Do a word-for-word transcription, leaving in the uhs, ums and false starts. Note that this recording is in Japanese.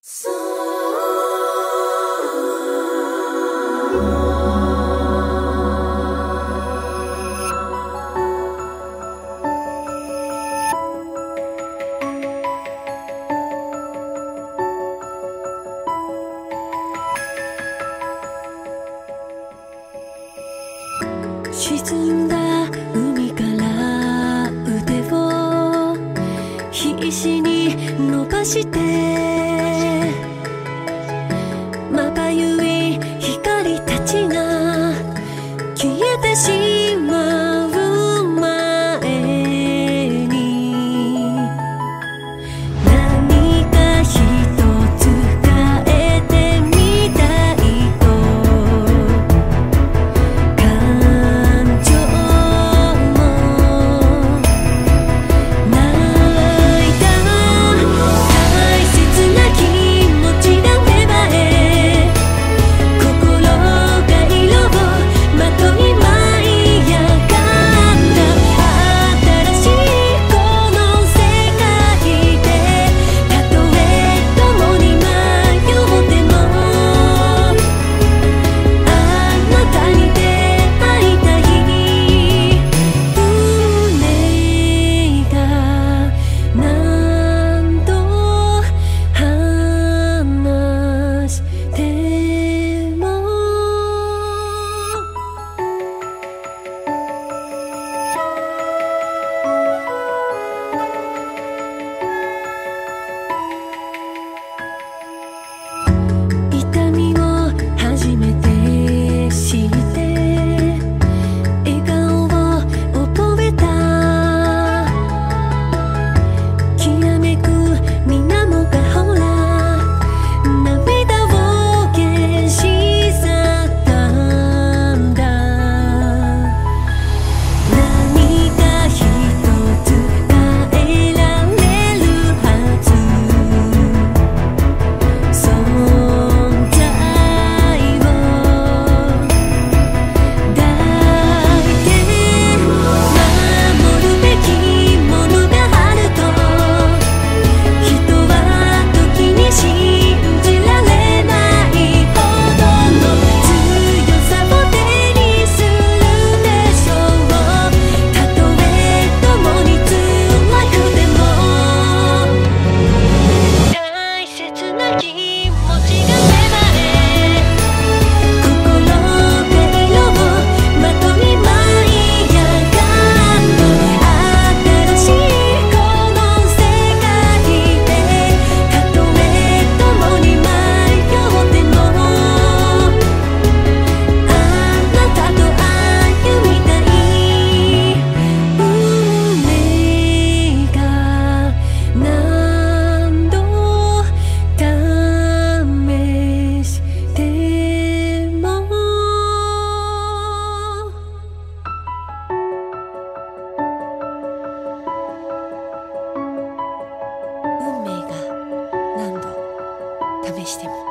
沈んだ海から腕を必死に伸ばしてまばゆい光たちが消えてしまう前に何か一つ変えてみたいと感情も泣いた大切な気持ちが芽生え心が色をまとい舞い上がった新しいこの世界でたとえ共に迷ってもあなたに出会いたい胸が何度話しても痛みを初めて知って笑顔を覚えたきらめく水面がほら涙を消し去ったんだ何か一つ変えられるはず存在を抱いて守るべきものがあると人は時に信じられないほどの強さを手にするでしょうたとえ共に辛くても大切な気持ちが芽生え心が色をまとい舞い上がった新しいこの世界でたとえ共に迷ってもあなたと歩みたい胸が何度試しても運命が何度試しても